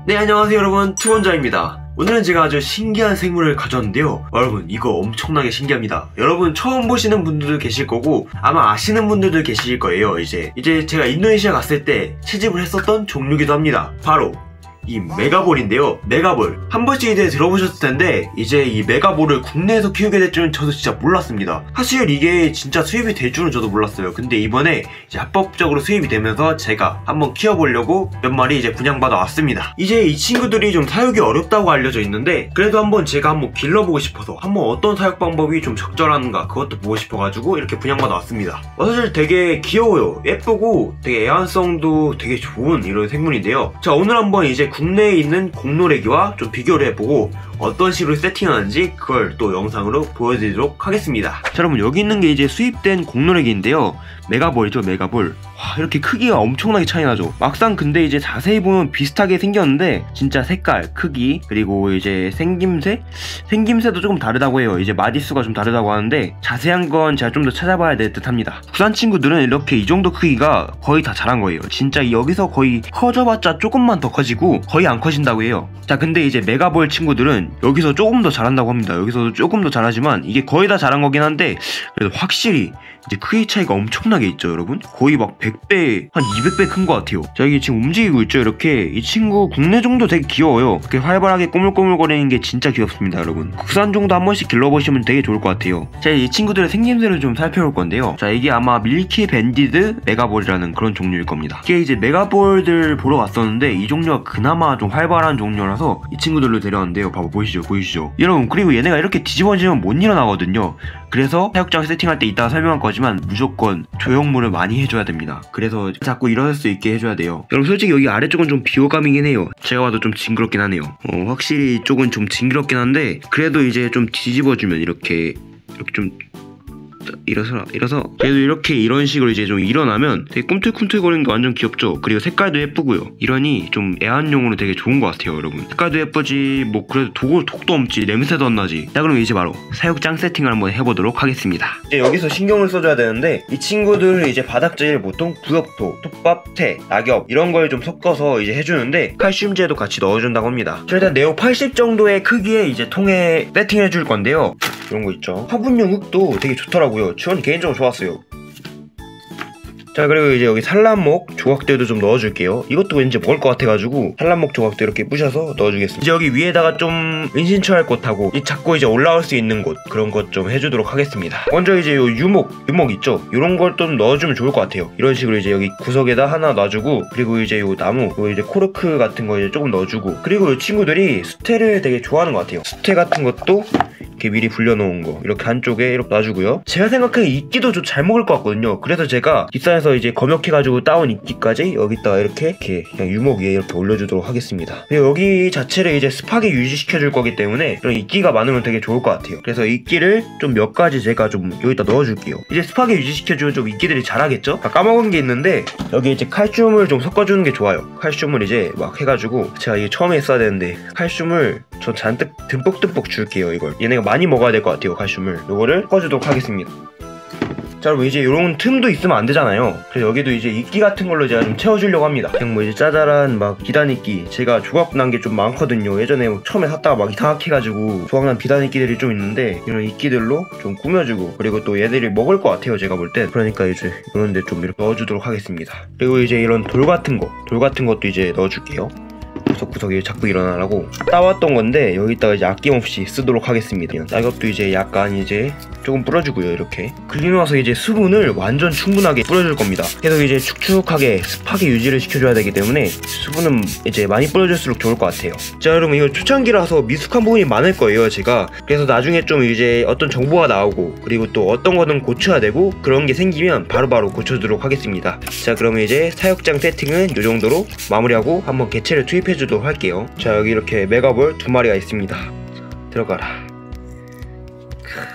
네, 안녕하세요 여러분, 투원자입니다. 오늘은 제가 아주 신기한 생물을 가져왔는데요. 여러분, 이거 엄청나게 신기합니다. 여러분 처음 보시는 분들도 계실 거고 아마 아시는 분들도 계실 거예요. 이제 제가 인도네시아 갔을 때 채집을 했었던 종류기도 합니다. 바로 이 메가볼인데요. 메가볼 한 번씩 이제 들어보셨을 텐데, 이제 이 메가볼을 국내에서 키우게 될 줄은 저도 진짜 몰랐습니다. 사실 이게 진짜 수입이 될 줄은 저도 몰랐어요. 근데 이번에 이제 합법적으로 수입이 되면서 제가 한번 키워보려고 몇 마리 이제 분양받아 왔습니다. 이제 이 친구들이 좀 사육이 어렵다고 알려져 있는데, 그래도 한번 제가 한번 길러보고 싶어서 한번 어떤 사육 방법이 좀 적절한가 그것도 보고 싶어가지고 이렇게 분양받아 왔습니다. 사실 되게 귀여워요. 예쁘고 되게 애완성도 되게 좋은 이런 생물인데요. 자, 오늘 한번 이제 국내에 있는 공노래기와 좀 비교를 해보고 어떤 식으로 세팅하는지 그걸 또 영상으로 보여드리도록 하겠습니다. 자, 여러분, 여기 있는 게 이제 수입된 공노래기인데요. 메가볼이죠, 메가볼. 와, 이렇게 크기가 엄청나게 차이 나죠. 막상 근데 이제 자세히 보면 비슷하게 생겼는데, 진짜 색깔, 크기, 그리고 이제 생김새도 조금 다르다고 해요. 이제 마디수가 좀 다르다고 하는데, 자세한 건 제가 좀 더 찾아봐야 될 듯 합니다. 부산 친구들은 이렇게 이 정도 크기가 거의 다 자란 거예요. 진짜 여기서 거의 커져봤자 조금만 더 커지고 거의 안 커진다고 해요. 자, 근데 이제 메가볼 친구들은 여기서 조금 더 자란다고 합니다. 여기서도 조금 더 자라지만 이게 거의 다 자란 거긴 한데, 그래도 확실히 이제 크기 차이가 엄청나게 있죠, 여러분. 거의 막 100배, 한 200배 큰 것 같아요. 자, 이게 지금 움직이고 있죠, 이렇게. 이 친구 국내 정도 되게 귀여워요. 이렇게 활발하게 꼬물꼬물거리는 게 진짜 귀엽습니다, 여러분. 국산 정도 한 번씩 길러보시면 되게 좋을 것 같아요. 자, 이 친구들의 생김새를 좀 살펴볼 건데요. 자, 이게 아마 밀키 밴디드 메가볼이라는 그런 종류일 겁니다. 이게 이제 메가볼들 보러 갔었는데, 이 종류가 그나마 좀 활발한 종류라서 이 친구들로 데려왔는데요. 보이시죠? 여러분, 그리고 얘네가 이렇게 뒤집어지면 못 일어나거든요. 그래서 사육장 세팅할 때 이따가 설명할 거지만 무조건 조형물을 많이 해줘야 됩니다. 그래서 자꾸 일어날 수 있게 해줘야 돼요. 여러분, 솔직히 여기 아래쪽은 좀 비호감이긴 해요. 제가 봐도 좀 징그럽긴 하네요. 확실히 이쪽은 좀 징그럽긴 한데, 그래도 이제 좀 뒤집어주면 이렇게 좀 일어서 그래도 이렇게 이런 식으로 이제 좀 일어나면 되게 꿈틀꿈틀거리는 게 완전 귀엽죠. 그리고 색깔도 예쁘고요. 이러니 좀 애완용으로 되게 좋은 것 같아요, 여러분. 색깔도 예쁘지, 뭐 그래도 독도 없지, 냄새도 안 나지. 자, 그럼 이제 바로 사육장 세팅을 한번 해보도록 하겠습니다. 이제 여기서 신경을 써줘야 되는데, 이 친구들을 이제 바닥재를 보통 부엽토, 톱밥, 태, 낙엽 이런 걸 좀 섞어서 이제 해주는데, 칼슘제도 같이 넣어준다고 합니다. 저 일단 네오 80 정도의 크기의 이제 통에 세팅해줄 건데요. 이런 거 있죠. 화분용 흙도 되게 좋더라고요. 전 개인적으로 좋았어요. 자, 그리고 이제 여기 산란목 조각들도 좀 넣어줄게요. 이것도 왠지 먹을 것 같아가지고 산란목 조각도 이렇게 부셔서 넣어주겠습니다. 이제 여기 위에다가 좀 은신처할 곳하고 자꾸 이제 올라올 수 있는 곳, 그런 것 좀 해주도록 하겠습니다. 먼저 이제 요 유목 있죠? 이런 걸 좀 넣어주면 좋을 것 같아요. 이런 식으로 이제 여기 구석에다 하나 놔주고, 그리고 이제 요 나무, 요 이제 코르크 같은 거 이제 조금 넣어주고, 그리고 이 친구들이 수태를 되게 좋아하는 것 같아요. 수태 같은 것도 이렇게 미리 불려놓은 거 이렇게 한쪽에 이렇게 놔주고요. 제가 생각해 이끼도 좀 잘 먹을 것 같거든요. 그래서 제가 뒷산에서 이제 검역해가지고 따온 이끼까지 여기다가 이렇게 그냥 유목 위에 이렇게 올려주도록 하겠습니다. 여기 자체를 이제 습하게 유지시켜줄 거기 때문에 이런 이끼가 많으면 되게 좋을 것 같아요. 그래서 이끼를 좀 몇 가지 제가 좀 여기다 넣어줄게요. 이제 습하게 유지시켜주면 좀 이끼들이 자라겠죠? 까먹은 게 있는데, 여기 이제 칼슘을 좀 섞어주는 게 좋아요. 칼슘을 이제 막 해가지고, 제가 이게 처음에 했어야 되는데 칼슘을 전 잔뜩 듬뿍듬뿍 줄게요. 이걸 얘네가 많이 먹어야 될 것 같아요. 칼슘을 요거를 섞어주도록 하겠습니다. 자, 여러분, 이제 이런 틈도 있으면 안 되잖아요. 그래서 여기도 이제 이끼 같은 걸로 제가 좀 채워주려고 합니다. 그냥 뭐 이제 짜잘한 막 비단이끼, 제가 조각난 게 좀 많거든요. 예전에 처음에 샀다가 막 이상하게 해가지고 조각난 비단이끼들이 좀 있는데, 이런 이끼들로 좀 꾸며주고, 그리고 또 얘들이 먹을 것 같아요, 제가 볼 땐. 그러니까 이제 이런 데 좀 이렇게 넣어주도록 하겠습니다. 그리고 이제 이런 돌 같은 것도 이제 넣어줄게요. 구석구석에 자꾸 일어나라고 따왔던 건데, 여기다가 이제 아낌없이 쓰도록 하겠습니다. 낙엽도 이제 약간 이제 조금 뿌려주고요. 이렇게 그리고 나서 이제 수분을 완전 충분하게 뿌려줄 겁니다. 그래서 이제 축축하게 습하게 유지를 시켜줘야 되기 때문에 수분은 이제 많이 뿌려줄수록 좋을 것 같아요. 자, 여러분, 이거 초창기라서 미숙한 부분이 많을 거예요, 제가. 그래서 나중에 좀 이제 어떤 정보가 나오고, 그리고 또 어떤 거는 고쳐야 되고, 그런 게 생기면 바로바로 고쳐주도록 하겠습니다. 자, 그러면 이제 사육장 세팅은 이 정도로 마무리하고 한번 개체를 투입해주도록 할게요. 자, 여기 이렇게 메가볼 2마리가 있습니다. 들어가라.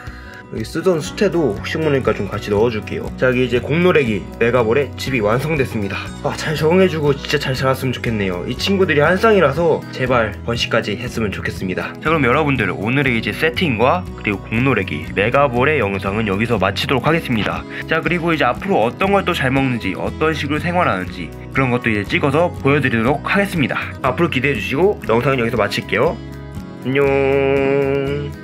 여기 쓰던 수채도 혹시 모르니까 좀 같이 넣어줄게요. 자, 여기 이제 공노래기 메가볼의 집이 완성됐습니다. 잘 적응해주고 진짜 잘 살았으면 좋겠네요. 이 친구들이 한 쌍이라서 제발 번식까지 했으면 좋겠습니다. 자, 그럼 여러분들 오늘의 이제 세팅과 그리고 공노래기 메가볼의 영상은 여기서 마치도록 하겠습니다. 자, 그리고 이제 앞으로 어떤 걸 또 잘 먹는지 어떤 식으로 생활하는지 그런 것도 이제 찍어서 보여드리도록 하겠습니다. 앞으로 기대해주시고 영상은 여기서 마칠게요. 안녕.